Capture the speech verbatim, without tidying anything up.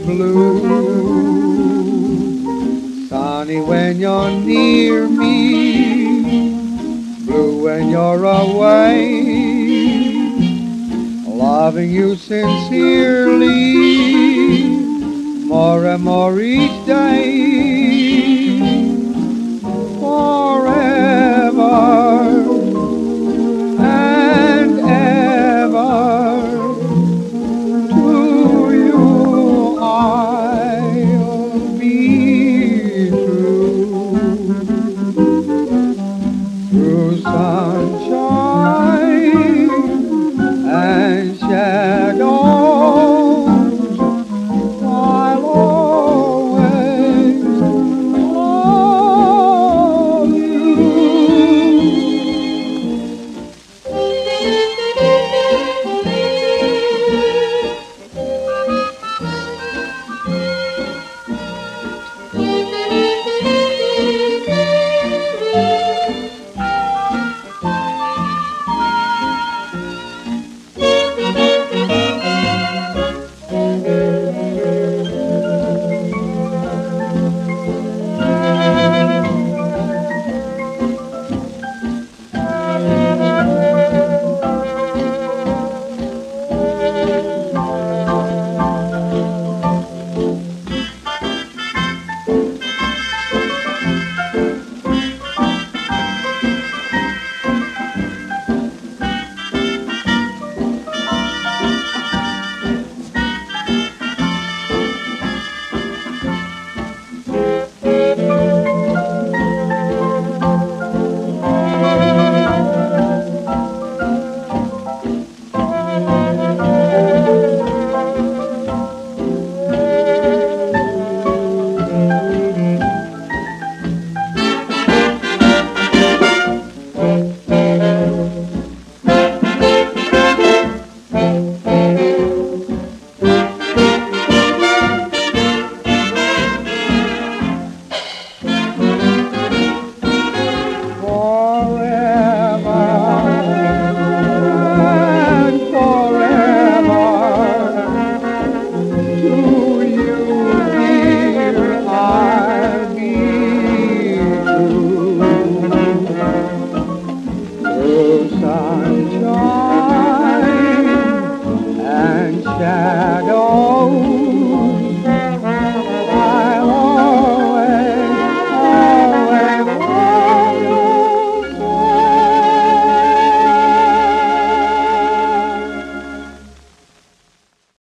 blue. Sunny when you're near me, blue when you're away. Loving you sincerely, more and more each day. Forever and ever, to you I'll be true. Through sunshine and shadows, I'll always love you. Sun